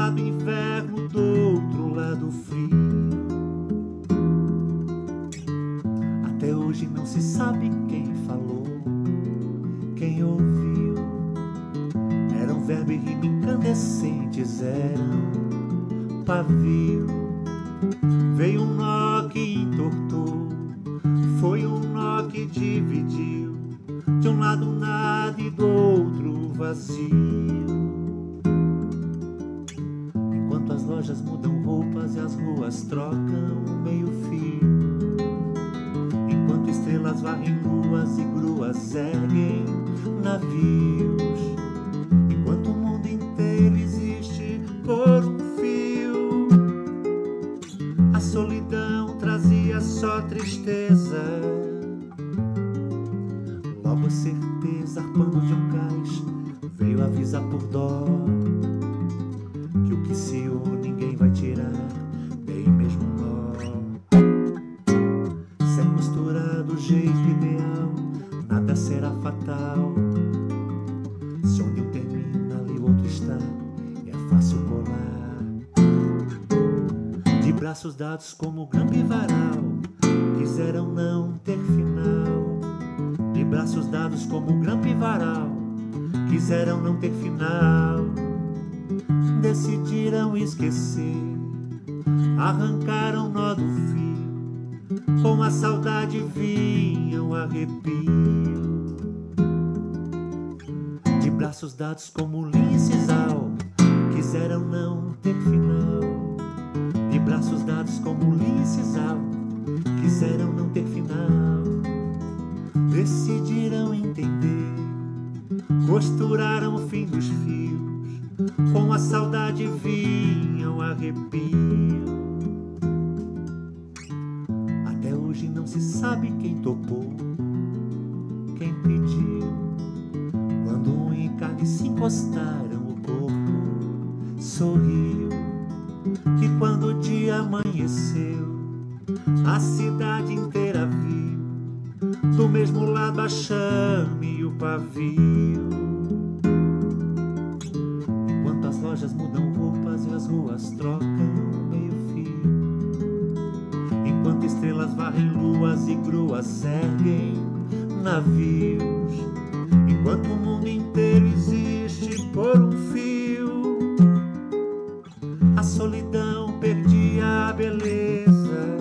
lado inverno, do outro lado frio. Até hoje não se sabe quem falou, quem ouviu. Eram verbo e rima incandescentes, eram pavio. Veio um nó que entortou, foi um nó que dividiu. De um lado nada e do outro vazio. Enquanto as lojas mudam roupas e as ruas trocam meio-fio. Enquanto estrelas varrem luas e gruas erguem navios. Enquanto o mundo inteiro existe por um fio. A solidão trazia só tristeza. Logo a certeza, arpando de um cais, veio avisar por dó que o que se une ninguém vai tirar, nem mesmo nó. Se é costurado do jeito ideal, nada será fatal. Se onde um termina, ali o outro está, é fácil colar. De braços dados como Grampo e Varal, quiseram não ter final. De braços dados como Grampo e Varal, quiseram não ter final. Decidiram esquecer, arrancaram nó do fio. Com a saudade vinha um arrepio. De braços dados como linha e sisal, quiseram não ter final. De braços dados como linha e sisal, quiseram não ter final. Decidiram entender, costuraram o fim dos fios. Com a saudade vinha um arrepio. Até hoje não se sabe quem topou, quem pediu. Quando um e carne se encostaram, o corpo sorriu. E quando o dia amanheceu, a cidade inteira viu do mesmo lado a chame e o pavio. Enquanto as lojas mudam roupas e as ruas trocam meio-fio. Enquanto estrelas varrem luas e gruas erguem navios. Enquanto o mundo inteiro existe por um fio. A solidão perdia a beleza.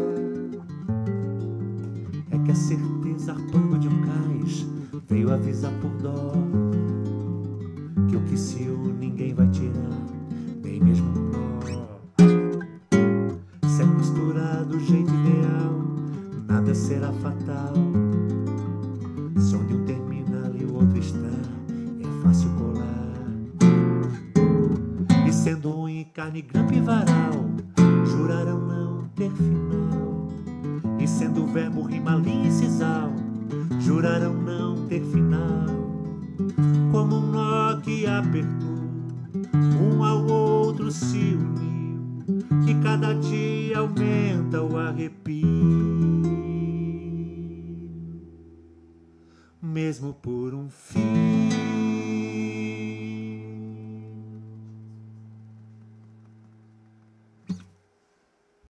É que a certeza, arpando de um cais, veio avisar por dó que o que se une ninguém vai tirar, nem mesmo um nó. Se é costurado do jeito ideal, nada será fatal. Se onde um termina, ali o outro está, é fácil colar. E sendo um em carne, Grampo e Varal, juraram não ter final. E sendo o verbo rima, linha e sisal, juraram não ter final. Como um nó que apertou, um ao outro se uniu. E cada dia aumenta o arrepio. Mesmo por um fio.